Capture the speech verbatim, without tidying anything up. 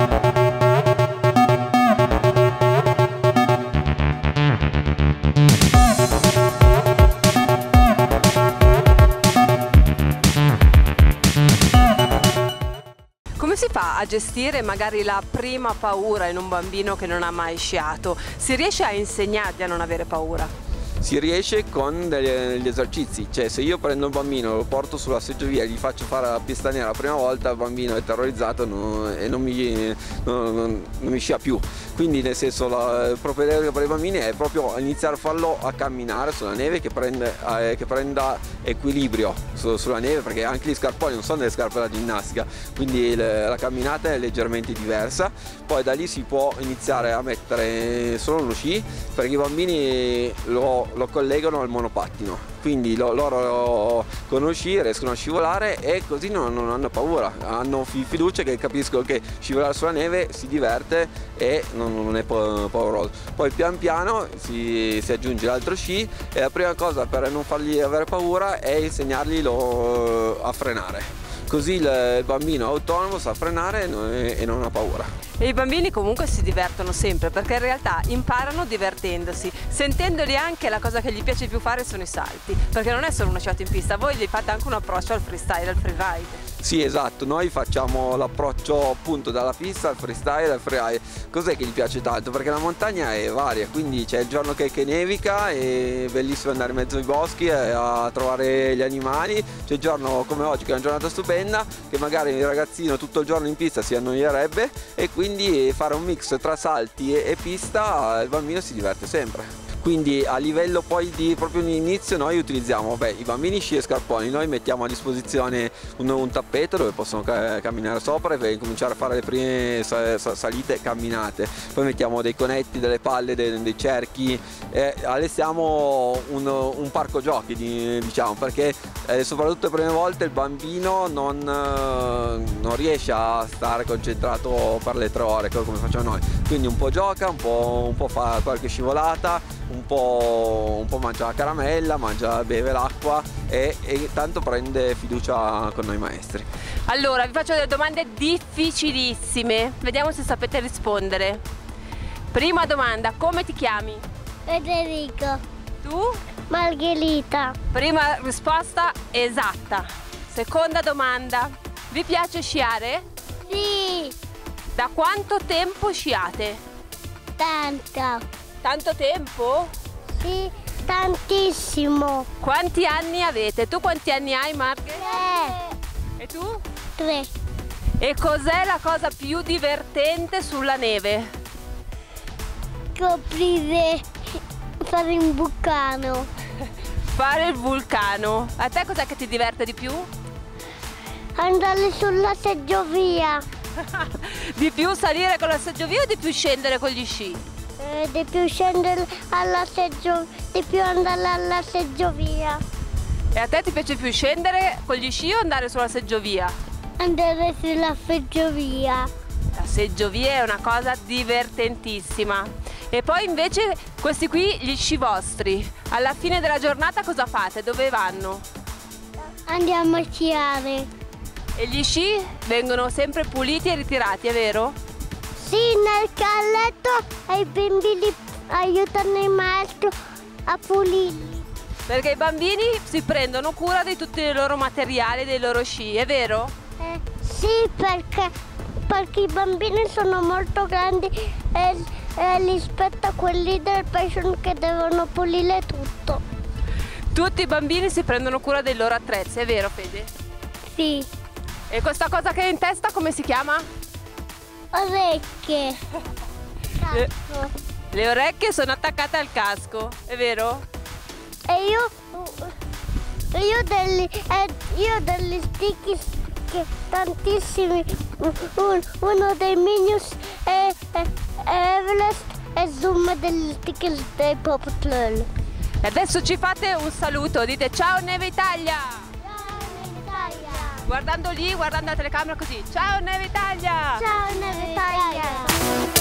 Come si fa a gestire magari la prima paura in un bambino che non ha mai sciato? Si riesce a insegnargli a non avere paura? Si riesce con degli esercizi, cioè se io prendo un bambino, lo porto sulla seggiovia e gli faccio fare la pista nera la prima volta, il bambino è terrorizzato non, e non mi, non, non, non mi scia più. Quindi nel senso la, il propedeutica per i bambini è proprio iniziare a farlo a camminare sulla neve, che, prende, eh, che prenda equilibrio su, sulla neve, perché anche gli scarponi non sono delle scarpe da ginnastica, quindi le, la camminata è leggermente diversa. Poi da lì si può iniziare a mettere solo lo sci, perché i bambini lo, lo collegano al monopattino, quindi lo, loro con lo sci riescono a scivolare e così non, non hanno paura, hanno fiducia che capiscono che scivolare sulla neve si diverte e non, non è pauroso. Poi pian piano si, si aggiunge l'altro sci e la prima cosa per non fargli avere paura è insegnargli lo, a frenare. Così il bambino è autonomo, sa frenare e non ha paura. E i bambini comunque si divertono sempre, perché in realtà imparano divertendosi. Sentendoli anche, la cosa che gli piace più fare sono i salti, perché non è solo una sciata in pista, voi gli fate anche un approccio al freestyle, al freeride. Sì, esatto, noi facciamo l'approccio appunto dalla pista al freestyle, al freeride. Cos'è che gli piace tanto? Perché la montagna è varia, quindi c'è il giorno che, che nevica, è bellissimo andare in mezzo ai boschi a trovare gli animali, c'è il giorno come oggi che è una giornata stupenda, che magari il ragazzino tutto il giorno in pista si annoierebbe e quindi fare un mix tra salti e, e pista, il bambino si diverte sempre. Quindi a livello poi di proprio inizio noi utilizziamo beh, i bambini sci e scarponi, noi mettiamo a disposizione un, un tappeto dove possono ca camminare sopra e per cominciare a fare le prime sa sa salite e camminate, poi mettiamo dei conetti, delle palle, dei, dei cerchi e allestiamo un, un parco giochi di, diciamo, perché eh, soprattutto le prime volte il bambino non, eh, non riesce a stare concentrato per le tre ore come facciamo noi, quindi un po' gioca, un po', un po' fa qualche scivolata, un po', un po' mangia la caramella, mangia, beve l'acqua e, e tanto prende fiducia con noi maestri. Allora vi faccio delle domande difficilissime, vediamo se sapete rispondere. Prima domanda, come ti chiami? Federico. Tu? Margherita. Prima risposta esatta. Seconda domanda, vi piace sciare? Sì. Da quanto tempo sciate? Tanto. Tanto tempo? Sì, tantissimo. Quanti anni avete? Tu quanti anni hai, Marghe? Tre. E tu? Tre. E cos'è la cosa più divertente sulla neve? Coprire, fare un vulcano. Fare il vulcano. A te cos'è che ti diverte di più? Andare sulla seggiovia. Di più salire con la seggiovia o di più scendere con gli sci? Eh, di più scendere alla seggiovia, di più andare alla seggiovia. E a te ti piace più scendere con gli sci o andare sulla seggiovia? Andare sulla seggiovia. La seggiovia è una cosa divertentissima. E poi invece questi qui, gli sci vostri, alla fine della giornata cosa fate? Dove vanno? Andiamo a sciare. E gli sci vengono sempre puliti e ritirati, è vero? Sì, nel calletto e i bambini aiutano il maestro a pulirli. Perché i bambini si prendono cura di tutti i loro materiali, dei loro sci, è vero? Eh, sì, perché, perché i bambini sono molto grandi e, e rispetto a quelli del passion che devono pulire tutto. Tutti i bambini si prendono cura dei loro attrezzi, è vero, Fede? Sì. E questa cosa che hai in testa come si chiama? Orecchie. Le, le orecchie sono attaccate al casco, è vero? E io, io degli, eh, io degli sticky che tantissimi, un, uno dei Minions è, è, è Everest e Zoom degli stickers dei Paw Patrol. E adesso ci fate un saluto, dite ciao Neve Italia! Ciao Neve Italia! Guardando lì, guardando la telecamera così, ciao Neve Italia! Ciao Neve Italia!